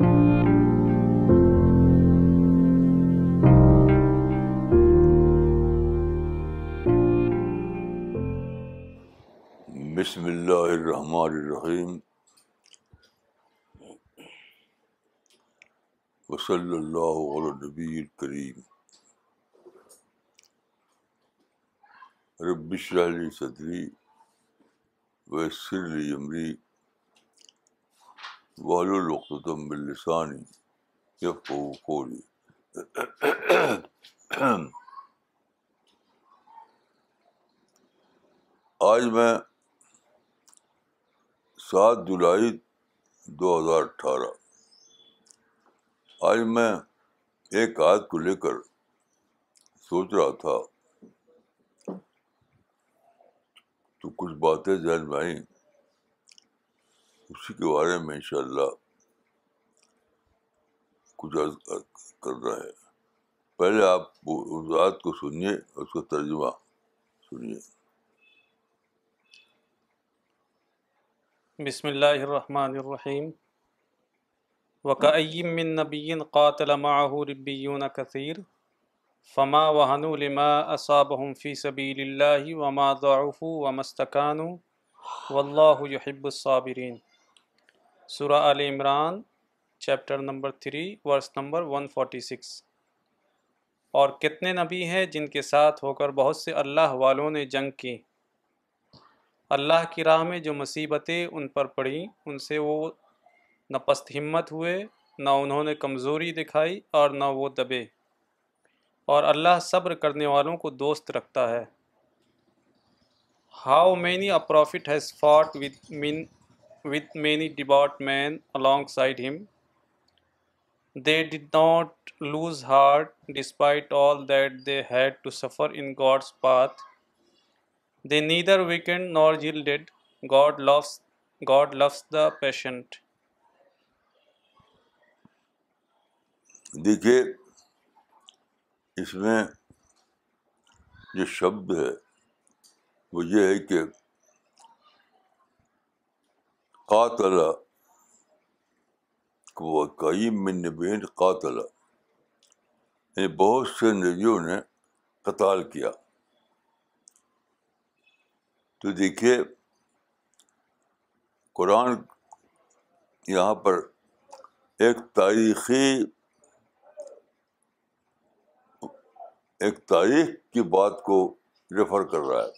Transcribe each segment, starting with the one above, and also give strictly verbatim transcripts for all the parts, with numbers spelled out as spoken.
بسم اللہ الرحمن الرحیم وصلی اللہ علی النبی الکریم رب اشرح لی صدری ویسر لی امری واحلل عقدۃ من لسانی یفقہوا قولی. آج میں سات جولائی دو ہزار اٹھارہ آج میں ایک آیت کو لے کر سوچ رہا تھا تو کچھ باتیں ذہن میں آئیں، اسی کے بارے میں انشاءاللہ کچھ عرض کر رہا ہے. پہلے آپ اس آیت کو سنیے، اس کا ترجمہ سنیے. بسم اللہ الرحمن الرحیم. وَكَأَيٍّ مِّن نَّبِيٍّ قَاتَلَ مَعَهُ رِبِّيُّونَ كَثِيرٌ فَمَا وَهَنُوا لِمَا أَصَابَهُمْ فِي سَبِيلِ اللَّهِ وَمَا ضَعُفُوا وَمَا اسْتَكَانُوا وَاللَّهُ يُحِبُّ الصَّابِرِينَ. سورہ Al Imran chapter number three verse number one forty six. اور کتنے نبی ہیں جن کے ساتھ ہو کر بہت سے اللہ والوں نے جنگ کی، اللہ کی راہ میں جو مصیبتیں ان پر پڑیں ان سے وہ نہ پست ہمت ہوئے، نہ انہوں نے کمزوری دکھائی اور نہ وہ دبے، اور اللہ صبر کرنے والوں کو دوست رکھتا ہے. How many a prophet has fought with, min, with many devout men alongside him. They did not lose heart despite all that they had to suffer in God's path. They neither weakened nor yielded. God loves, God loves the patient. دیکھیے، اس میں جو شبد ہے وہ یہ ہے کہ قاتل وَكَأَيٍّ مِّن نَّبِيٍّ قاتل، یعنی بہت سے نبیوں نے قتال کیا. تو دیکھیے قرآن یہاں پر ایک تاریخی ایک تاریخ کی بات کو ریفر کر رہا ہے.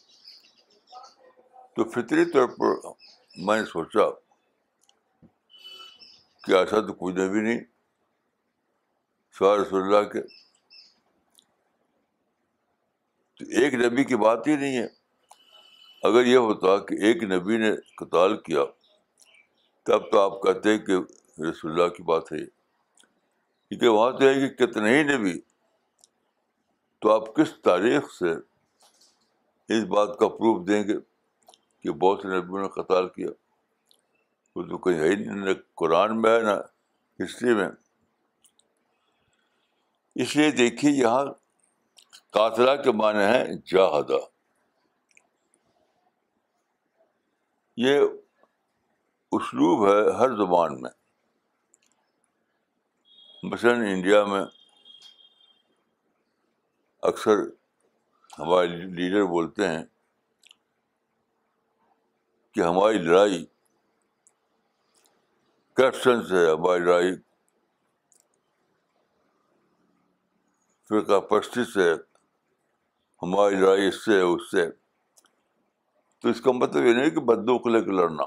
تو فطری طور پر میں نے سوچا کہ ایسا تو کوئی نبی نہیں سوائے رسول اللہ کے، تو ایک نبی کی بات ہی نہیں ہے. اگر یہ ہوتا کہ ایک نبی نے قتال کیا تب تو آپ کہتے ہیں کہ رسول اللہ کی بات ہے، کیونکہ وہاں تو ہے کہ کتنے ہی نبی. تو آپ کس تاریخ سے اس بات کا پروف دیں گے کہ بہت سے نبیوں نے قتال کیا؟ وہ تو کہیں ہے ہی نہیں، نہ قرآن میں ہے نہ ہسٹری میں. اس لیے دیکھیے یہاں قاتلہ کے معنی ہے جاہدہ. یہ اسلوب ہے ہر زبان میں. مثلاً انڈیا میں اکثر ہمارے لیڈر بولتے ہیں کہ ہماری لڑائی کرپشن سے ہے، ہماری لڑائی فرقہ پرستی سے ہے، ہماری لڑائی اس سے ہے اس سے. تو اس کا مطلب یہ نہیں کہ بندوق لے کے لڑنا،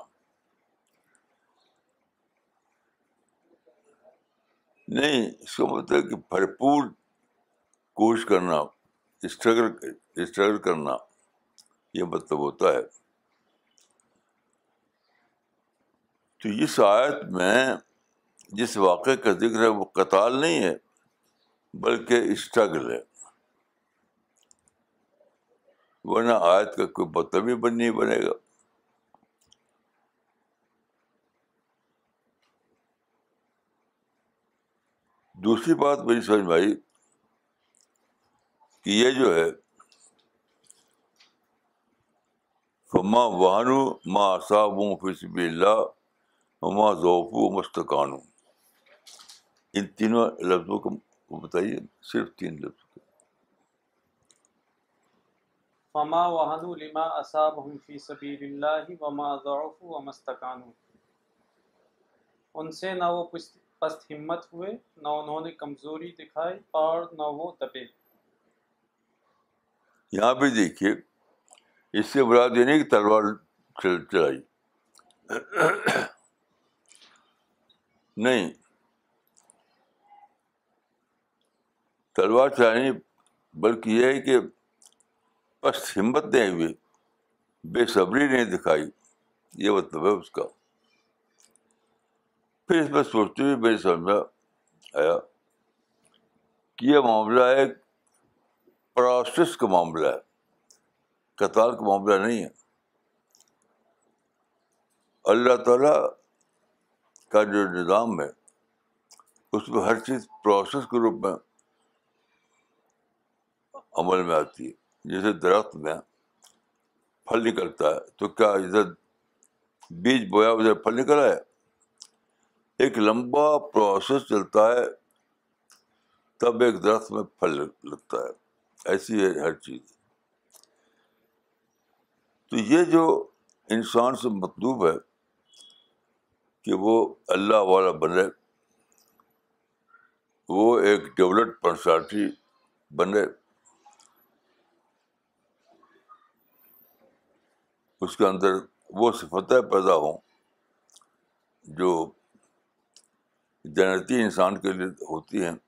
نہیں، اس کا مطلب کہ بھرپور کوشش کرنا، اسٹرگل اسٹرگل کرنا، یہ مطلب ہوتا ہے. تو اس آیت میں جس واقعے کا ذکر ہے وہ قتال نہیں ہے بلکہ اسٹرگل ہے، ورنہ آیت کا کوئی مطلب ہی بن نہیں بنے گا. دوسری بات میری سمجھ میں آئی کہ یہ جو ہے فما وہنوا ما اصابهم فی سبیل اللہ وما ضعفوا وما استکانوا، ان تینوں لفظوں کو بتائیے، صرف تین لفظ. فما وهنوا لما اصابهم في سبيل الله وما ضعفوا وما استكانوا، ان سے نہ وہ پست ہمت ہوئے، نہ انہوں نے کمزوری دکھائی، اور نہ وہ دبے. یہاں بھی دیکھیے، اس سے مراد یہ نہیں کہ تلوار چلائی، نہیں، تلوار چلانی، بلکہ یہ ہے کہ پست ہمت نہیں ہوئی، بے صبری نہیں دکھائی، یہ مطلب ہے اس کا. پھر اس میں سوچتے ہوئے میری سمجھ میں آیا کہ یہ معاملہ ایک پروسیس کا معاملہ ہے، قتال کا معاملہ نہیں ہے. اللہ تعالیٰ کا جو نظام ہے اس میں ہر چیز پروسیس کے روپ میں عمل میں آتی ہے. جیسے درخت میں پھل نکلتا ہے تو کیا ادھر بیج بویا ادھر پھل نکلا ہے؟ ایک لمبا پروسیس چلتا ہے تب ایک درخت میں پھل لگتا ہے. ایسی ہے ہر چیز. تو یہ جو انسان سے مطلوب ہے کہ وہ اللہ والا بنے، وہ ایک ڈیولپڈ پرسنالٹی بنے، اس کے اندر وہ صفتیں پیدا ہوں جو جنتی انسان کے لیے ہوتی ہیں،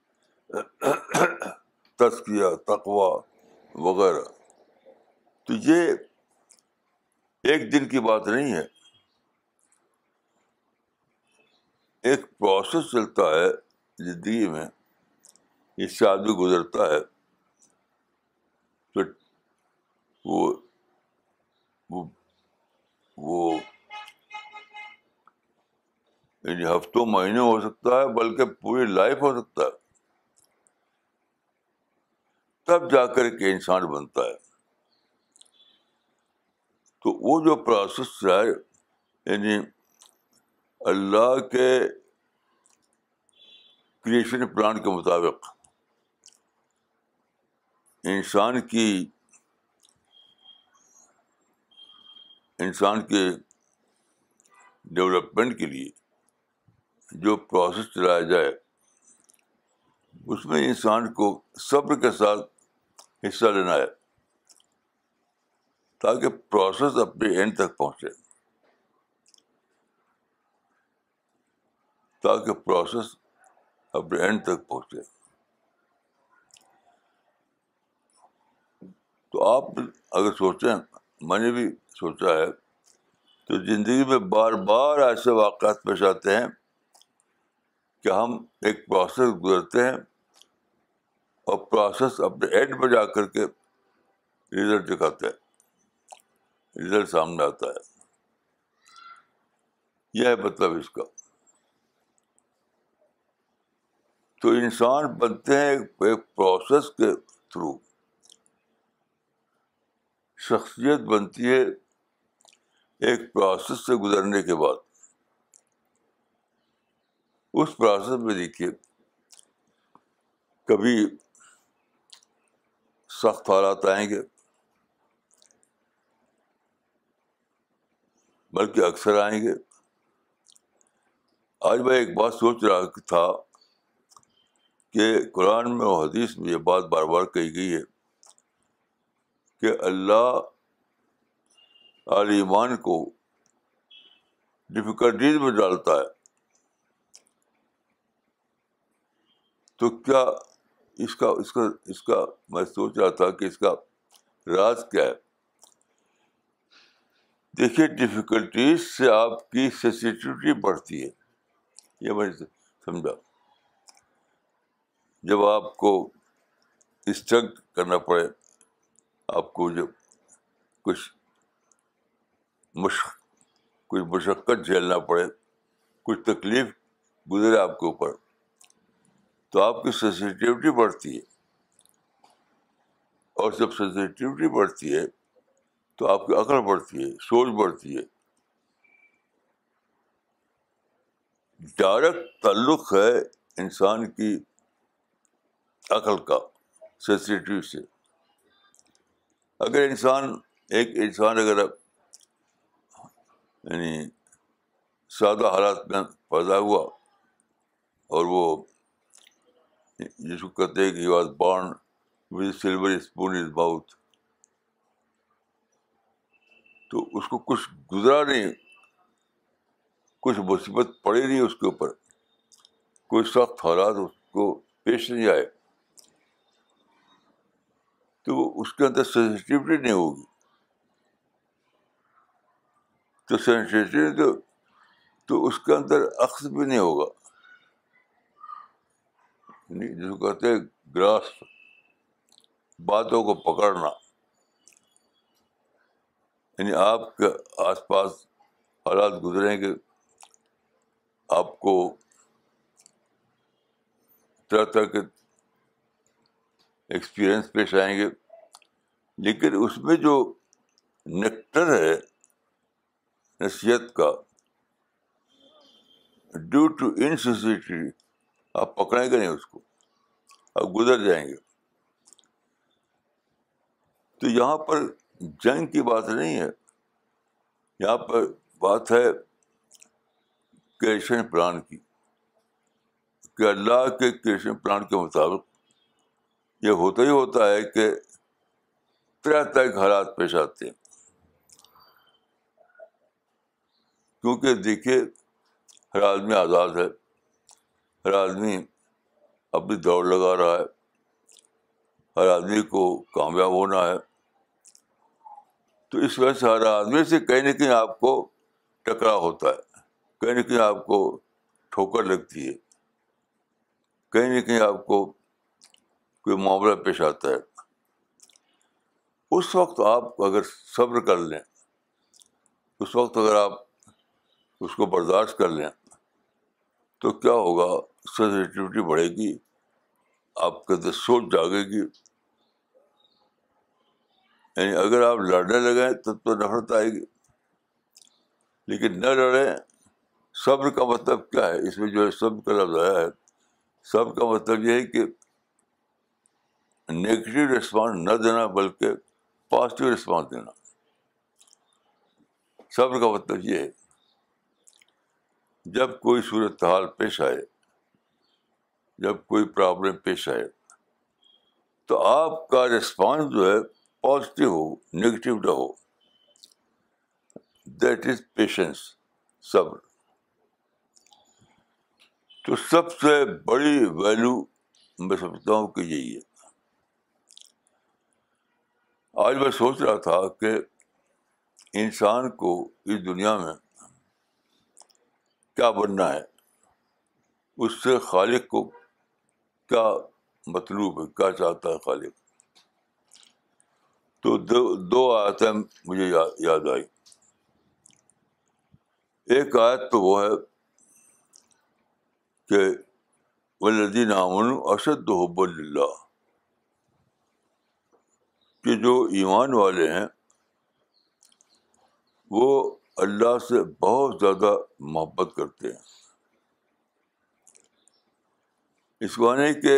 تزکیہ، تقویٰ وغیرہ. تو یہ ایک دن کی بات نہیں ہے، ایک پروسیس چلتا ہے زندگی میں. اس سے آدمی گزرتا ہے تو وہ وہ وہ یعنی ہفتوں مہینے ہو سکتا ہے، بلکہ پوری لائف ہو سکتا ہے، تب جا کر کے انسان بنتا ہے. تو وہ جو پروسیس ہے، یعنی اللہ کے کریشن پلان کے مطابق انسان کی انسان کے ڈیولپمنٹ کے لیے جو پروسیس چلایا جائے، اس میں انسان کو صبر کے ساتھ حصہ لینا ہے تاکہ پروسیس اپنے اینڈ تک پہنچے تاکہ پروسیس اپنے اینڈ تک پہنچے. تو آپ اگر سوچیں، میں نے بھی سوچا ہے، تو زندگی میں بار بار ایسے واقعات پیش آتے ہیں کہ ہم ایک پروسیس گزرتے ہیں اور پروسیس اپنے اینڈ پہ جا کر کے رزلٹ دکھاتے ہیں، رزلٹ سامنے آتا ہے. یہ ہے مطلب اس کا. تو انسان بنتے ہیں ایک پروسیس کے تھرو، شخصیت بنتی ہے ایک پروسیس سے گزرنے کے بعد. اس پروسیس میں دیکھیے کبھی سخت حالات آئیں گے، بلکہ اکثر آئیں گے. آج میں ایک بات سوچ رہا تھا کہ قرآن میں اور حدیث میں یہ بات بار بار کہی گئی ہے کہ اللہ اہل ایمان کو ڈفیکلٹیز میں ڈالتا ہے. تو کیا اس کا اس کا اس کا میں سوچ رہا تھا کہ اس کا راز کیا ہے. دیکھیے، ڈفیکلٹیز سے آپ کی سینسیٹیوٹی بڑھتی ہے، یہ میں نے سمجھا. جب آپ کو اسٹرگل کرنا پڑے، آپ کو جب کچھ مشق کچھ مشقت جھیلنا پڑے، کچھ تکلیف گزرے آپ کے اوپر، تو آپ کی سینسیٹیوٹی بڑھتی ہے. اور جب سینسیٹیوٹی بڑھتی ہے تو آپ کی عقل بڑھتی ہے، سوچ بڑھتی ہے. ڈائریکٹ تعلق ہے انسان کی عقل کا سینسٹیو سے. اگر انسان ایک انسان اگر یعنی سادہ حالات میں پیدا ہوا اور وہ جس کو کہتے ہیں کہ he was born with silver spoon in mouth, تو اس کو کچھ گزرا نہیں, کچھ مصیبت پڑی نہیں اس کے اوپر, کوئی سخت حالات اس کو پیش نہیں آئے, تو اس کے اندر سینسٹیوٹی نہیں ہوگی. تو سینسٹیوٹی تو تو اس کے اندر اخذ بھی نہیں ہوگا, جس کو کہتے ہیں گراسپ, باتوں کو پکڑنا. یعنی آپ کے آس پاس حالات گزریں گے, آپ کو طرح طرح کے ایکسپیرئنس پیش آئیں گے, لیکن اس میں جو نیکٹر ہے نصیحت کا, ڈیو ٹو انسینسٹیوٹی آپ پکڑیں گے نہیں اس کو, آپ گزر جائیں گے. تو یہاں پر جنگ کی بات نہیں ہے, یہاں پر بات ہے کریشن پلان کی, کہ اللہ کے کریشن پلان کے مطابق یہ ہوتا ہی ہوتا ہے کہ طرح طرح کے حالات پیش آتے ہیں. کیونکہ دیکھیے ہر آدمی آزاد ہے, ہر آدمی اپنی دوڑ لگا رہا ہے, ہر آدمی کو کامیاب ہونا ہے. تو اس وجہ سے ہر آدمی سے کہیں نہ کہیں آپ کو ٹکراؤ ہوتا ہے, کہیں نہ کہیں آپ کو ٹھوکر لگتی ہے, کہیں نہ کہیں آپ کو کوئی معاملہ پیش آتا ہے. اس وقت آپ اگر صبر کر لیں, اس وقت اگر آپ اس کو برداشت کر لیں, تو کیا ہوگا, سینسٹیوٹی بڑھے گی, آپ کے اندر سوچ جاگے گی. یعنی اگر آپ لڑنے لگیں تب تو نفرت آئے گی, لیکن نہ لڑیں. صبر کا مطلب کیا ہے, اس میں جو ہے صبر کا لفظ آیا ہے, صبر کا مطلب یہ ہے کہ نیگیٹو رسپانس نہ دینا بلکہ پازیٹیو رسپانس دینا. صبر کا مطلب یہ ہے جب کوئی صورتحال پیش آئے, جب کوئی پرابلم پیش آئے, تو آپ کا رسپانس جو ہے پازیٹیو ہو, نیگیٹو نہ ہو. دیٹ از پیشنس, صبر. تو سب سے بڑی ویلیو میں سمجھتا ہوں کہ یہی ہے. آج میں سوچ رہا تھا کہ انسان کو اس دنیا میں کیا بننا ہے, اس سے خالق کو کیا مطلوب ہے, کیا چاہتا ہے خالق. تو دو دو آیتیں مجھے یاد یاد آئی. ایک آیت تو وہ ہے کہ والذین آمنوا اشد حبا للہ, کہ جو ایمان والے ہیں وہ اللہ سے بہت زیادہ محبت کرتے ہیں. اس معنی کہ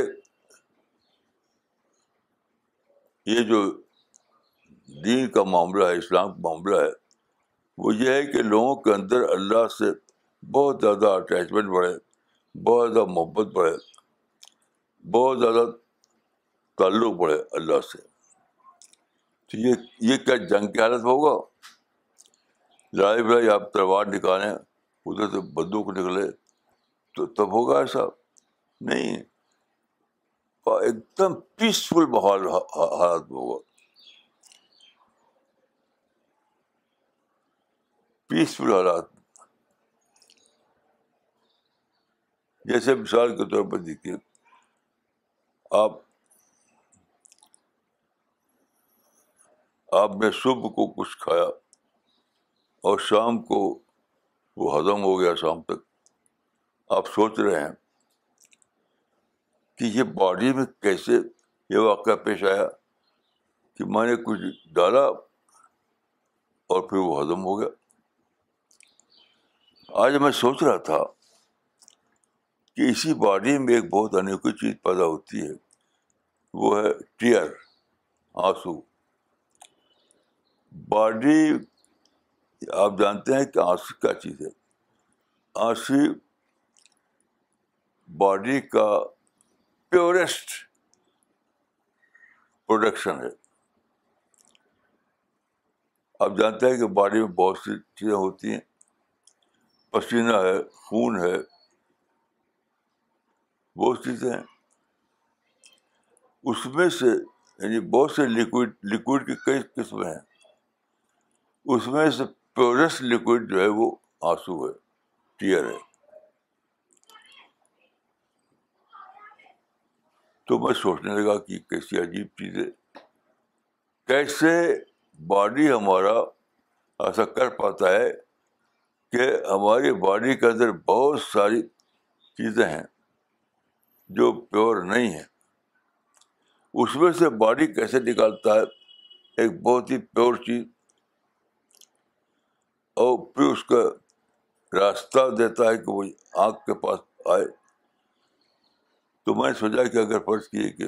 یہ جو دین کا معاملہ ہے, اسلام کا معاملہ ہے, وہ یہ ہے کہ لوگوں کے اندر اللہ سے بہت زیادہ اٹیچمنٹ بڑھے, بہت زیادہ محبت بڑھے, بہت زیادہ تعلق بڑھے اللہ سے. تو یہ یہ کیا جنگ کی حالت ہوگا؟ لڑائی بڑھائی آپ تلوار نکالیں, ادھر سے بندوق نکلے, تو تب ہوگا ایسا نہیں. ایک دم پیسفل ماحول حالات میں ہوگا, پیسفل حالات. جیسے مثال کے طور پر دیکھیے, آپ آپ نے صبح کو کچھ کھایا اور شام کو وہ ہضم ہو گیا, شام تک آپ سوچ رہے ہیں کہ یہ باڈی میں کیسے یہ واقعہ پیش آیا کہ میں نے کچھ ڈالا اور پھر وہ ہضم ہو گیا. آج میں سوچ رہا تھا کہ اسی باڈی میں ایک بہت انوکھی چیز پیدا ہوتی ہے, وہ ہے ٹیئر, آنسو. باڈی, آپ جانتے ہیں کہ آنسو کیا چیز ہے؟ آنسو باڈی کا پیورسٹ پروڈکشن ہے. آپ جانتے ہیں کہ باڈی میں بہت سی چیزیں ہوتی ہیں, پسینہ ہے, خون ہے, بہت چیزیں ہیں. اس میں سے یعنی بہت سے لکوڈ لکوڈ کی کئی قسمیں ہیں, اس میں سے پیورسٹ لکوڈ جو ہے وہ آنسو ہے, ٹیئر ہے. تو میں سوچنے لگا کہ کیسی عجیب چیز ہے, کیسے باڈی ہمارا ایسا کر پاتا ہے کہ ہماری باڈی کے اندر بہت ساری چیزیں ہیں جو پیور نہیں ہیں, اس میں سے باڈی کیسے نکالتا ہے ایک بہت ہی پیور چیز, اور پھر اس کا راستہ دیتا ہے کہ وہ آنکھ کے پاس آئے. تو میں نے سوچا کہ اگر فرض کیے کہ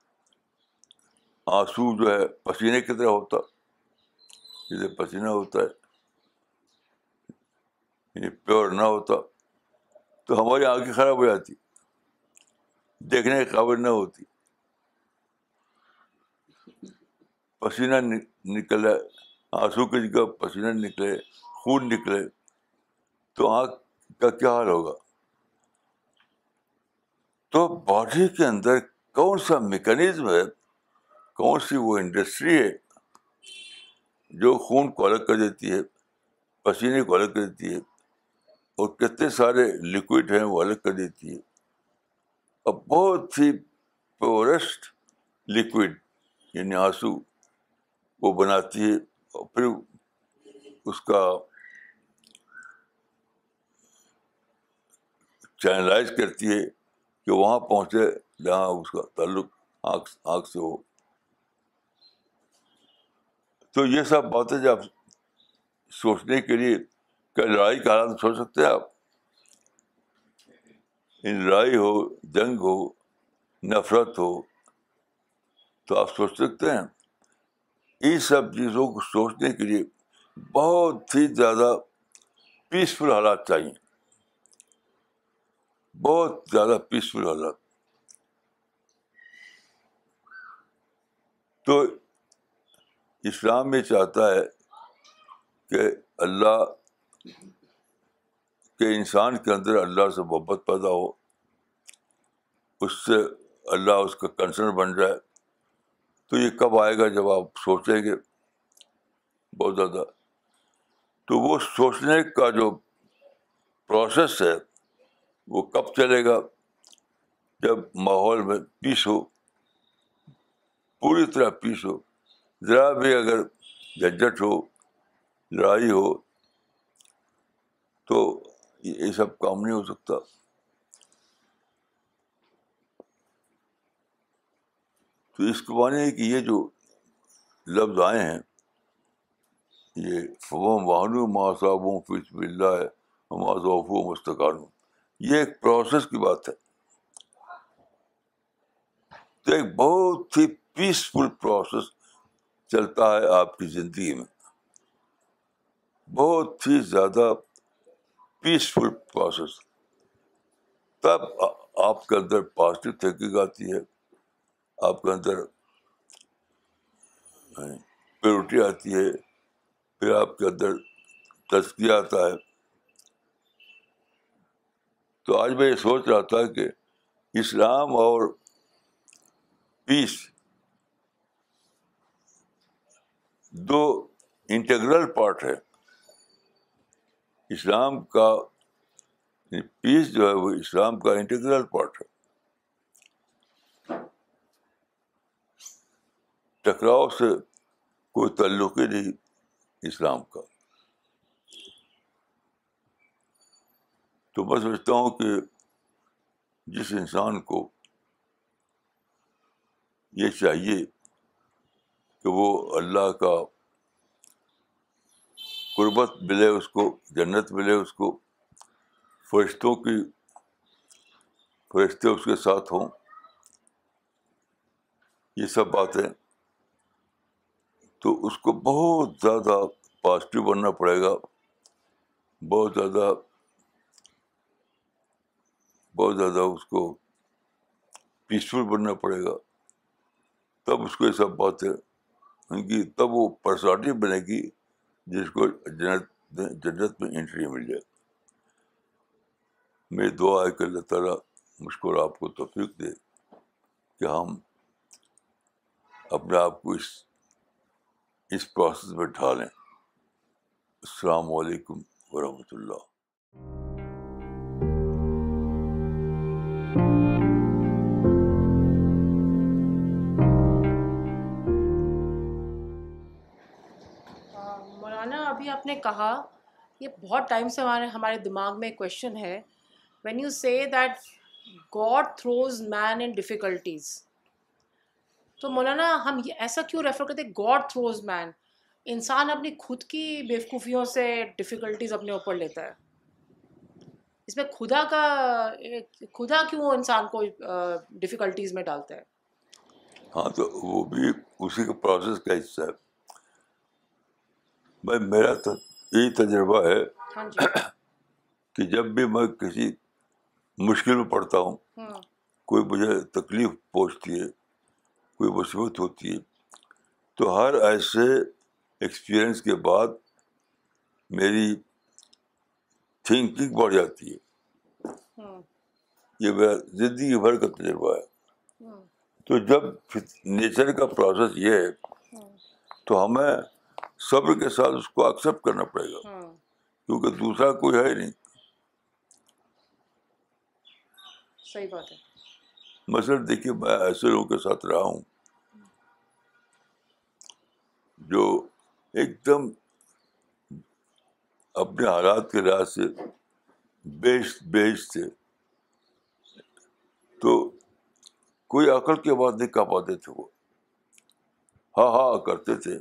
آنسو جو ہے پسینے کی طرح ہوتا, جیسے پسینہ ہوتا ہے, یعنی پیور نہ ہوتا, تو ہماری آنکھیں خراب ہو جاتی, دیکھنے کے قابل نہ ہوتی. پسینہ نکلے, آنسو کی جگہ پسینہ نکلے, خون نکلے, تو آنکھ کا کیا حال ہوگا؟ تو باڈی کے اندر کون سا میکانزم ہے, کون سی وہ انڈسٹری ہے جو خون کو الگ کر دیتی ہے, پسینے کو الگ کر دیتی ہے, اور کتنے سارے لکوڈ ہیں وہ الگ کر دیتی ہے, اور بہت ہی پیورسٹ لکوڈ یعنی آنسو وہ بناتی ہے, اور پھر اس کا چینلائز کرتی ہے کہ وہاں پہنچے جہاں اس کا تعلق آنکھ آنکھ سے ہو. تو یہ سب باتیں جب سوچنے کے لیے, کیا لڑائی کا حالات سوچ سکتے ہیں آپ؟ لڑائی ہو, جنگ ہو, نفرت ہو, تو آپ سوچ سکتے ہیں. ان سب چیزوں کو سوچنے کے لیے بہت ہی زیادہ پیسفل حالات چاہیے, بہت زیادہ پیسفل حالات. تو اسلام یہ چاہتا ہے کہ اللہ کہ انسان کے اندر اللہ سے محبت پیدا ہو, اس سے اللہ اس کا کنسرن بن جائے. تو یہ کب آئے گا؟ جب آپ سوچیں گے بہت زیادہ. تو وہ سوچنے کا جو پروسیس ہے وہ کب چلے گا؟ جب ماحول میں پیس ہو, پوری طرح پیس ہو. ذرا بھی اگر جھنجھٹ ہو, لڑائی ہو, تو یہ سب کام نہیں ہو سکتا. تو اس کے معنی ہے کہ یہ جو لفظ آئے ہیں, یہ فَمَن وَهَنُوا مَا أَصَابَهُمْ فِي سَبِيلِ اللَّهِ وَمَا ضَعُفُوا وَمَا اسْتَكَانُوا, یہ ایک پروسیس کی بات ہے. تو ایک بہت ہی پیسفل پروسیس چلتا ہے آپ کی زندگی میں, بہت ہی زیادہ پیسفل پروسیس. تب آپ کے اندر پازیٹیو تھنکنگ آتی ہے, آپ کے اندر پیورٹی آتی ہے, پھر آپ کے اندر تزکیہ آتا ہے. تو آج میں یہ سوچ رہا تھا کہ اسلام اور پیس دو انٹیگرل پارٹ ہے. اسلام کا پیس جو ہے وہ اسلام کا انٹیگرل پارٹ ہے. ٹکراؤ سے کوئی تعلق ہی نہیں اسلام کا. تو میں سمجھتا ہوں کہ جس انسان کو یہ چاہیے کہ وہ اللہ کا قربت ملے, اس کو جنت ملے, اس کو فرشتوں کی فرشتے اس کے ساتھ ہوں، یہ سب باتیں، تو اس کو بہت زیادہ پازیٹیو بننا پڑے گا، بہت زیادہ بہت زیادہ اس کو پیسفل بننا پڑے گا، تب اس کو یہ سب باتیں ہوں گی، تب وہ پرسنالٹی بنے گی جس کو جنت جنت میں انٹری مل جائے. میری دعا ہے کہ اللہ تعالیٰ مجھ کو اور آپ کو توفیق دے کہ ہم اپنے آپ کو اس اس پروسیس میں ڈھالیں. السلام علیکم ورحمۃ اللہ. مولانا ابھی آپ نے کہا، یہ بہت ٹائم سے ہمارے ہمارے دماغ میں ایک کویشچن ہے، when you say that God throws man in difficulties, تو مولانا ہم یہ ایسا کیوں ریفر کرتے گاڈ تھروز مین؟ انسان اپنی خود کی بیوقوفیوں سے ڈیفیکلٹیز اپنے اوپر لیتا ہے، اس میں خدا کا خدا کیوں انسان کو ڈیفیکلٹیز میں ڈالتا ہے؟ ہاں تو وہ بھی اسی کے پروسیس کا حصہ ہے. میں میرا تو یہی تجربہ ہے ہاں جی. کہ جب بھی میں کسی مشکل میں پڑتا ہوں، کوئی مجھے تکلیف پہنچتی ہے، کوئی مصیبت ہوتی ہے، تو ہر ایسے ایکسپیرئنس کے بعد میری تھنکنگ بڑھ جاتی ہے. یہ میرا زندگی بھر کا تجربہ ہے. تو جب نیچر کا پروسیس یہ ہے تو ہمیں صبر کے ساتھ اس کو ایکسیپٹ کرنا پڑے گا، کیونکہ دوسرا کوئی ہے نہیں. صحیح بات ہے. مثلاً دیکھیے، میں ایسے لوگوں کے ساتھ رہا ہوں جو ایک دم اپنے حالات کے لحاظ سے بیش بیش تھے، تو کوئی عقل کی بات نہیں کہہ پاتے تھے، وہ ہاں ہاں کرتے تھے،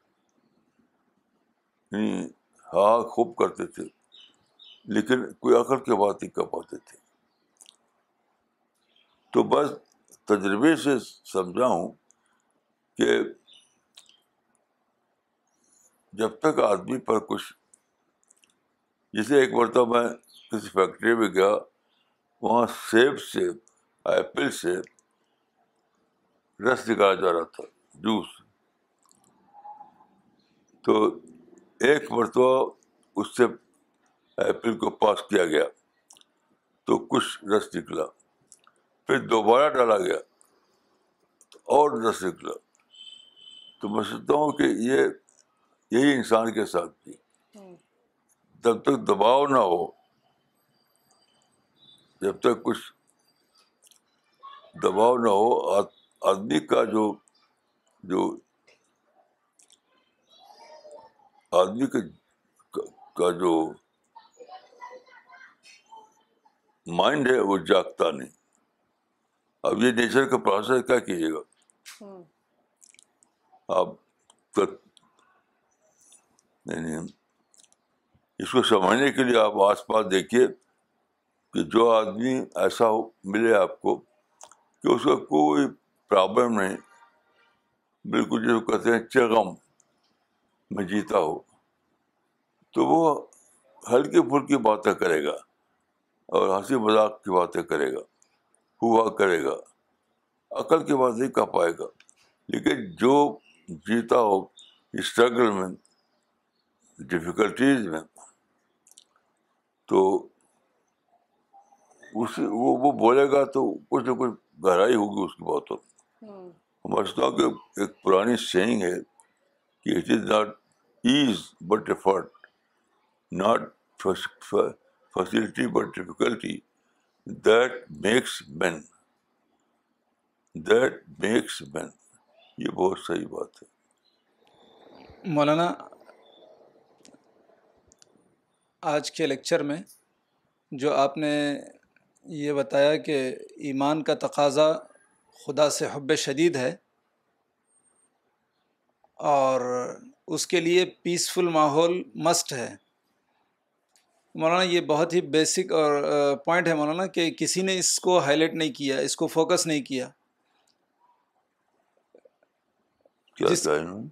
ہاں ہاں خوب کرتے تھے، لیکن کوئی عقل کی بات نہیں کہہ پاتے تھے. تو بس تجربے سے سمجھا ہوں کہ جب تک آدمی پر کچھ، جیسے ایک مرتبہ میں کسی فیکٹری میں گیا، وہاں سیب سے ایپل سے رس نکالا جا رہا تھا، جوس. تو ایک مرتبہ اس سے ایپل کو پاس کیا گیا تو کچھ رس نکلا، پھر دوبارہ ڈالا گیا تو اور رس نکلا. تو میں سمجھتا ہوں کہ یہ یہی انسان کے ساتھ بھی، جب تک دباؤ نہ ہو، جب تک کچھ دباؤ نہ ہو، آدمی کا جو جو آدمی کا کا جو مائنڈ ہے وہ جاگتا نہیں. اب یہ نیچر کا پروسیس کیا کیجیے گا آپ؟ اس کو سمجھنے کے لیے آپ آس پاس دیکھیے کہ جو آدمی ایسا ہو ملے آپ کو کہ اس کا کوئی پرابلم نہیں، بالکل جس کو کہتے ہیں چغم میں جیتا ہو، تو وہ ہلکی پھلکی باتیں کرے گا اور ہنسی مذاق کی باتیں کرے گا، ہوا کرے گا، عقل کی بات نہیں کہہ پائے گا. لیکن جو جیتا ہو اسٹرگل میں، ڈفیکلٹیز میں، تو اس وہ وہ بولے گا تو کچھ نہ کچھ گہرائی ہوگی اس کی باتوں میں. سمجھتا ہوں کہ ایک پرانی سینگ ہے کہ it is not ease but effort, not facility but difficulty that makes man, that makes man. یہ بہت صحیح بات ہے. مولانا آج کے لیکچر میں جو آپ نے یہ بتایا کہ ایمان کا تقاضا خدا سے حب شدید ہے اور اس کے لیے پیسفل ماحول مسٹ ہے، مولانا یہ بہت ہی بیسک اور پوائنٹ ہے مولانا کہ کسی نے اس کو ہائی لائٹ نہیں کیا، اس کو فوکس نہیں کیا. کیا جس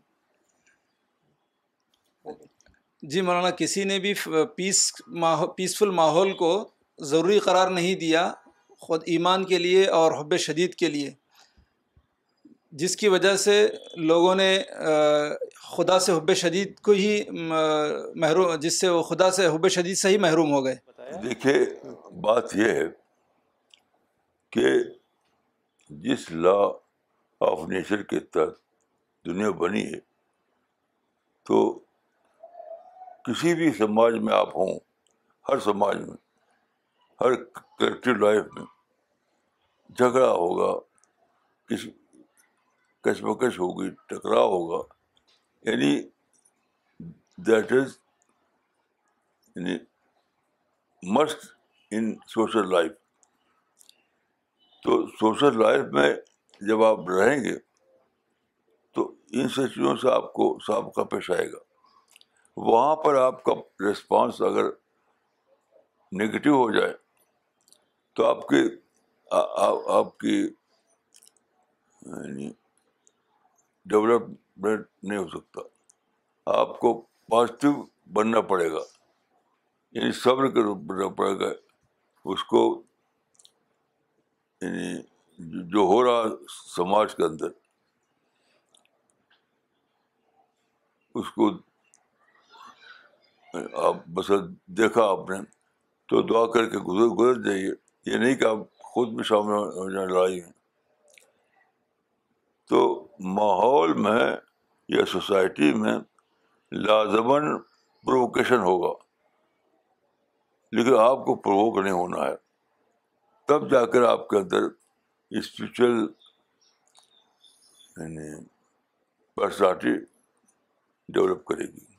جی مولانا کسی نے بھی پیس پیسفل ماحول کو ضروری قرار نہیں دیا خود ایمان کے لیے اور حب شدید کے لیے، جس کی وجہ سے لوگوں نے خدا سے حب شدید کو ہی محروم، جس سے وہ خدا سے حب شدید سے ہی محروم ہو گئے. دیکھیے بات یہ ہے کہ جس لا آف نیچر کے تحت دنیا بنی ہے، تو کسی بھی سماج میں آپ ہوں، ہر سماج میں، ہر کلیکٹیو لائف میں جھگڑا ہوگا، کس کشمکش ہوگی، ٹکراؤ ہوگا، یعنی دیٹ از یعنی مسٹ ان سوشل لائف. تو سوشل لائف میں جب آپ رہیں گے تو ان سے چیزوں سے آپ کو سابقہ پیش آئے گا. وہاں پر آپ کا رسپانس اگر نگیٹو ہو جائے تو آپ کی آپ کی یعنی ڈیولپمنٹ نہیں ہو سکتا. آپ کو پازیٹیو بننا پڑے گا، یعنی صبر کرنا پڑے گا. اس کو یعنی جو ہو رہا سماج کے اندر اس کو آپ بس دیکھا آپ نے تو دعا کر کے گزر گزر جائیے. یہ نہیں کہ آپ خود بھی شامل ہو جائیں لڑائی میں. تو ماحول میں یا سوسائٹی میں لازماً پرووکیشن ہوگا، لیکن آپ کو پرووک نہیں ہونا ہے. تب جا کر آپ کے اندر اسپرچل یعنی پرسنالٹی ڈیولپ کرے گی.